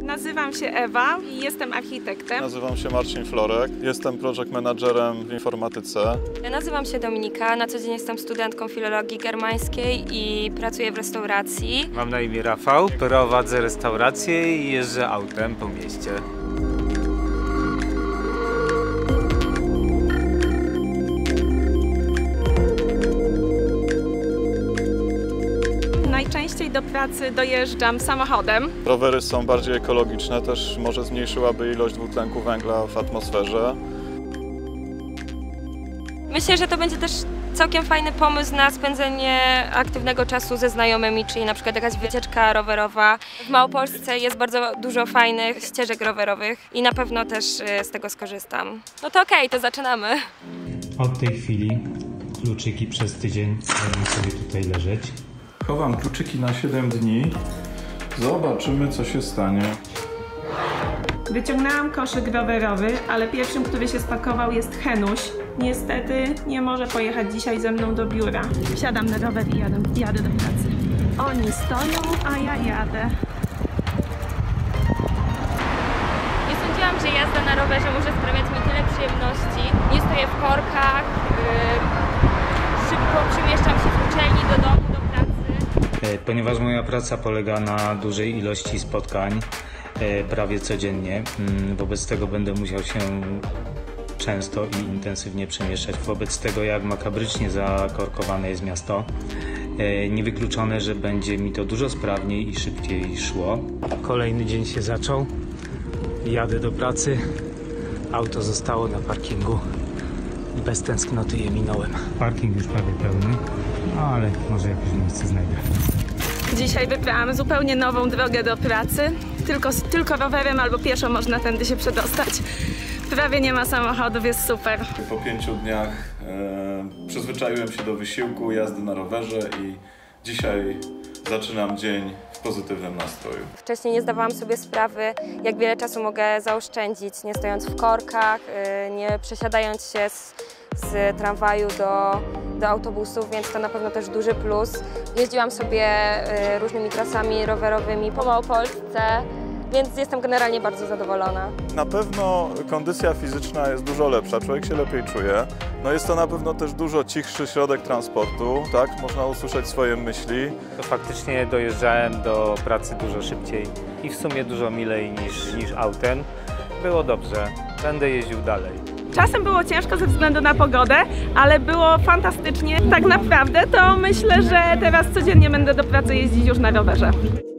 Nazywam się Ewa i jestem architektem. Nazywam się Marcin Florek, jestem project managerem w informatyce. Nazywam się Dominika, na co dzień jestem studentką filologii germańskiej i pracuję w restauracji. Mam na imię Rafał, prowadzę restaurację i jeżdżę autem po mieście. Najczęściej do pracy dojeżdżam samochodem. Rowery są bardziej ekologiczne, też może zmniejszyłaby ilość dwutlenku węgla w atmosferze. Myślę, że to będzie też całkiem fajny pomysł na spędzenie aktywnego czasu ze znajomymi, czyli na przykład jakaś wycieczka rowerowa. W Małopolsce jest bardzo dużo fajnych ścieżek rowerowych i na pewno też z tego skorzystam. No to okej, to zaczynamy. Od tej chwili kluczyki przez tydzień będą sobie tutaj leżeć. Chowam kluczyki na 7 dni. Zobaczymy, co się stanie. Wyciągnęłam koszyk rowerowy, ale pierwszym, który się spakował, jest Henuś. Niestety nie może pojechać dzisiaj ze mną do biura. Wsiadam na rower i jadę do pracy. Oni stoją, a ja jadę. Nie sądziłam, że jazda na rowerze może sprawiać mi tyle przyjemności. Nie stoję w korkach, szybko przemieszczam się z uczelni do domu, do pracy. Ponieważ moja praca polega na dużej ilości spotkań, prawie codziennie, wobec tego będę musiał się często i intensywnie przemieszczać. Wobec tego, jak makabrycznie zakorkowane jest miasto, niewykluczone, że będzie mi to dużo sprawniej i szybciej szło. Kolejny dzień się zaczął. Jadę do pracy. Auto zostało na parkingu i bez tęsknoty je minąłem. Parking już prawie pełny, no ale może jakieś miejsce znajdę. Dzisiaj wybrałam zupełnie nową drogę do pracy. Tylko rowerem albo pieszo można tędy się przedostać. Prawie nie ma samochodów, jest super. Po 5 dniach przyzwyczaiłem się do wysiłku, jazdy na rowerze i dzisiaj zaczynam dzień w pozytywnym nastroju. Wcześniej nie zdawałam sobie sprawy, jak wiele czasu mogę zaoszczędzić, nie stojąc w korkach, nie przesiadając się z tramwaju do autobusów, więc to na pewno też duży plus. Jeździłam sobie różnymi trasami rowerowymi po Małopolsce, więc jestem generalnie bardzo zadowolona. Na pewno kondycja fizyczna jest dużo lepsza, człowiek się lepiej czuje. No jest to na pewno też dużo cichszy środek transportu, tak? Można usłyszeć swoje myśli. To faktycznie dojeżdżałem do pracy dużo szybciej i w sumie dużo milej niż autem. Było dobrze, będę jeździł dalej. Czasem było ciężko ze względu na pogodę, ale było fantastycznie. Tak naprawdę to myślę, że teraz codziennie będę do pracy jeździć już na rowerze.